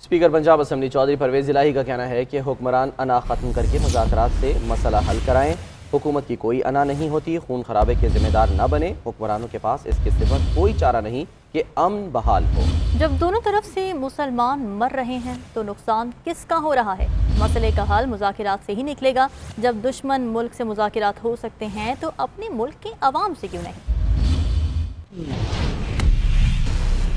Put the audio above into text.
Speaker Punjab assembly Chaudhry Pervez Elahi का कहना है कि हुक्मरान अना ख़त्म करके मुज़ाकरात से मसला हल कराएं। हुकूमत की कोई अना नहीं होती, खून खराबे के जिम्मेदार न बने। हुक्मरानों के पास इसके सिवा कोई चारा नहीं कि अमन बहाल हो। जब दोनों तरफ से मुसलमान मर रहे हैं तो नुकसान किसका हो रहा है? मसले का हल मुज़ाकरात से ही निकलेगा। जब दुश्मन मुल्क से मुज़ाकरात हो सकते हैं तो अपने मुल्क के अवाम से क्यों नहीं?